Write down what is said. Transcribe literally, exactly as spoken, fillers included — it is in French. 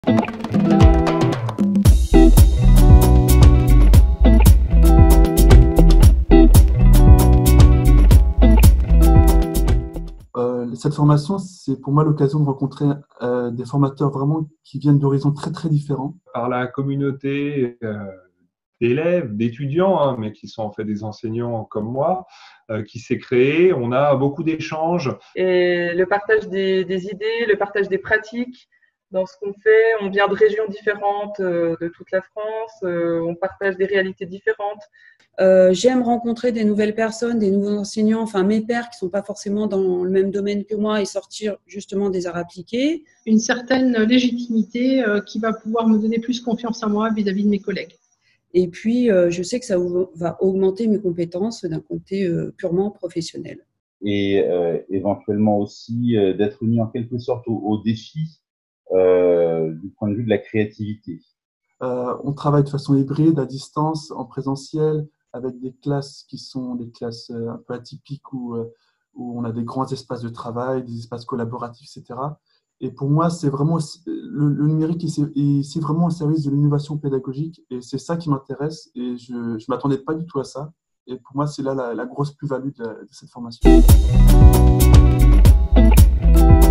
Euh, cette formation, c'est pour moi l'occasion de rencontrer euh, des formateurs vraiment qui viennent d'horizons très très différents. Par la communauté euh, d'élèves, d'étudiants, hein, mais qui sont en fait des enseignants comme moi, euh, qui s'est créée. On a beaucoup d'échanges. Et le partage des, des idées, le partage des pratiques dans ce qu'on fait. On vient de régions différentes euh, de toute la France, euh, on partage des réalités différentes. Euh, j'aime rencontrer des nouvelles personnes, des nouveaux enseignants, enfin mes pairs qui ne sont pas forcément dans le même domaine que moi et sortir justement des arts appliqués. Une certaine légitimité euh, qui va pouvoir me donner plus confiance en moi vis-à-vis de mes collègues. Et puis, euh, je sais que ça va augmenter mes compétences d'un côté euh, purement professionnel. Et euh, éventuellement aussi euh, d'être mis en quelque sorte au, au défi euh, du point de vue de la créativité. Euh, on travaille de façon hybride, à distance, en présentiel, avec des classes qui sont des classes un peu atypiques où, où on a des grands espaces de travail, des espaces collaboratifs, et cetera. Et pour moi, c'est vraiment le, le numérique est ici vraiment au service de l'innovation pédagogique et c'est ça qui m'intéresse et je ne m'attendais pas du tout à ça. Et pour moi, c'est là la, la grosse plus-value de, de cette formation.